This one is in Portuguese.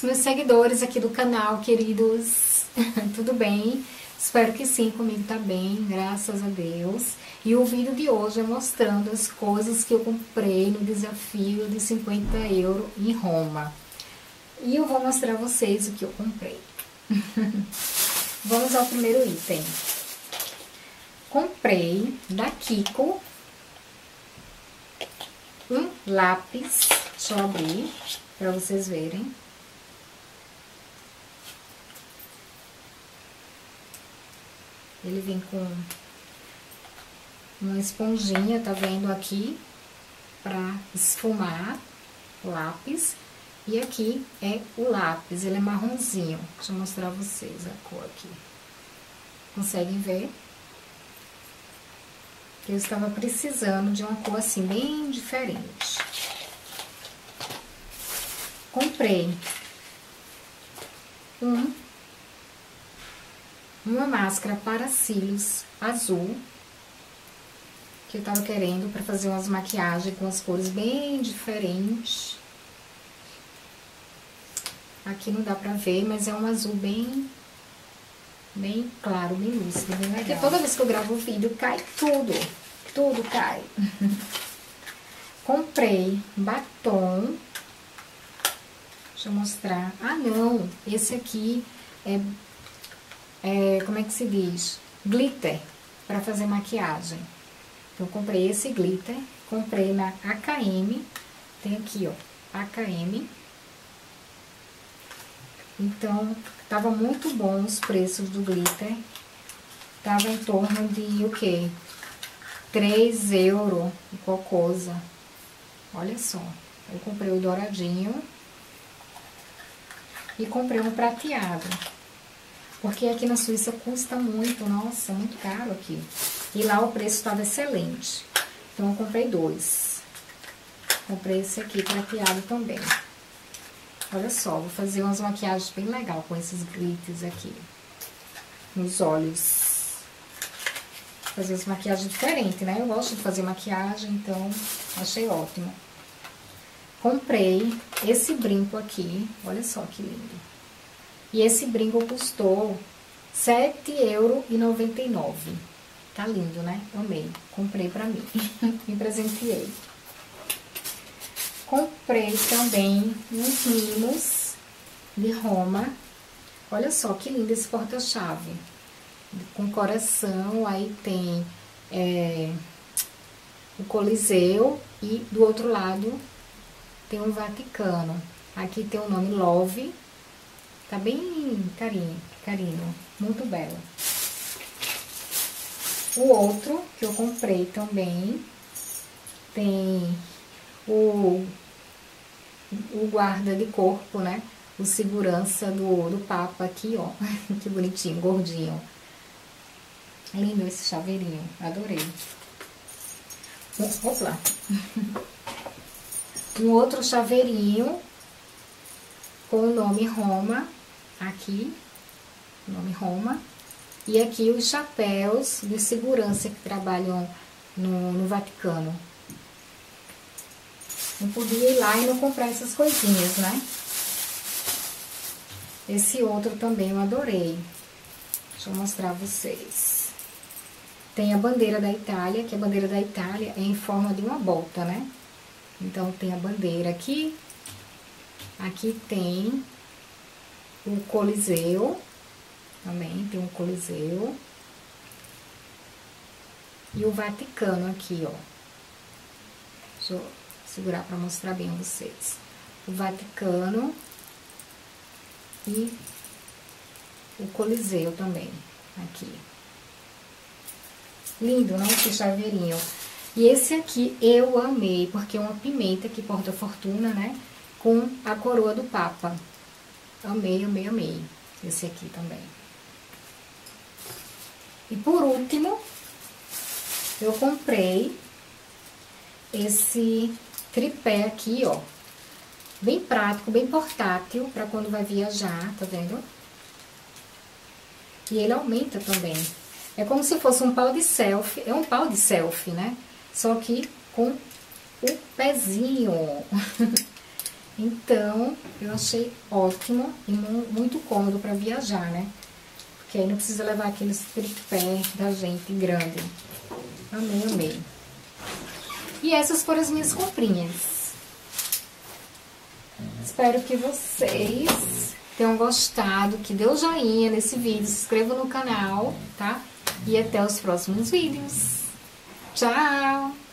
meus seguidores aqui do canal, queridos. Tudo bem? Espero que sim, comigo tá bem, graças a Deus. E o vídeo de hoje é mostrando as coisas que eu comprei no desafio de 50 € em Roma. E eu vou mostrar a vocês o que eu comprei. Vamos ao primeiro item. Comprei da Kiko um lápis. Deixa eu abrir para vocês verem. Ele vem com uma esponjinha, tá vendo aqui? Pra esfumar o lápis. E aqui é o lápis, ele é marronzinho. Deixa eu mostrar a vocês a cor aqui. Conseguem ver? Eu estava precisando de uma cor assim, bem diferente. Comprei uma máscara para cílios azul, que eu tava querendo para fazer umas maquiagens com as cores bem diferentes. Aqui não dá pra ver, mas é um azul bem claro, bem lúcido, bem legal. Porque toda vez que eu gravo o vídeo, cai tudo cai. Comprei batom. Deixa eu mostrar. Ah, não, esse aqui como é que se diz? Glitter, para fazer maquiagem. Então, eu comprei esse glitter, comprei na AKM, tem aqui, ó, AKM. Então, tava muito bom os preços do glitter. Tava em torno de, o quê? 3 € e qualquer coisa. Olha só, eu comprei o douradinho. E comprei um prateado. Porque aqui na Suíça custa muito, nossa, muito caro aqui. E lá o preço estava excelente. Então, eu comprei 2. Comprei esse aqui prateado também. Olha só, vou fazer umas maquiagens bem legais com esses glitters aqui. Nos olhos. Fazer as maquiagens diferentes, né? Eu gosto de fazer maquiagem, então achei ótimo. Comprei esse brinco aqui, olha só que lindo. E esse brinco custou R$ 7,99 €. Tá lindo, né? Amei. Comprei pra mim. Me presenteei. Comprei também uns mimos de Roma. Olha só que lindo esse porta-chave. Com coração, aí tem o Coliseu e do outro lado tem o Vaticano. Aqui tem o nome Love. Tá bem carinho. Muito belo. O outro que eu comprei também tem o guarda de corpo, né? O segurança do Papa aqui, ó. Que bonitinho, gordinho. Lindo esse chaveirinho. Adorei. Opa! Um outro chaveirinho com o nome Roma, aqui, o nome Roma, e aqui os chapéus de segurança que trabalham no Vaticano. Não podia ir lá e não comprar essas coisinhas, né? Esse outro também eu adorei. Deixa eu mostrar a vocês. Tem a bandeira da Itália, que a bandeira da Itália é em forma de uma bota, né? Então, tem a bandeira aqui. Aqui tem o Coliseu. Também tem o Coliseu. E o Vaticano aqui, ó. Deixa eu segurar para mostrar bem a vocês. O Vaticano e o Coliseu também. Aqui. Lindo, né? Esse chaveirinho. E esse aqui eu amei, porque é uma pimenta que porta fortuna, né? Com a coroa do Papa. Amei. Esse aqui também. E por último, eu comprei esse tripé aqui, ó. Bem prático, bem portátil, pra quando vai viajar, tá vendo? E ele aumenta também. É como se fosse um pau de selfie. É um pau de selfie, né? Só que com o pezinho. Então, eu achei ótimo e muito cômodo para viajar, né? Porque aí não precisa levar aqueles tripé da gente grande. Amei, amei. E essas foram as minhas comprinhas. Espero que vocês tenham gostado, que dê um joinha nesse vídeo, se inscreva no canal, tá? E até os próximos vídeos. Tchau!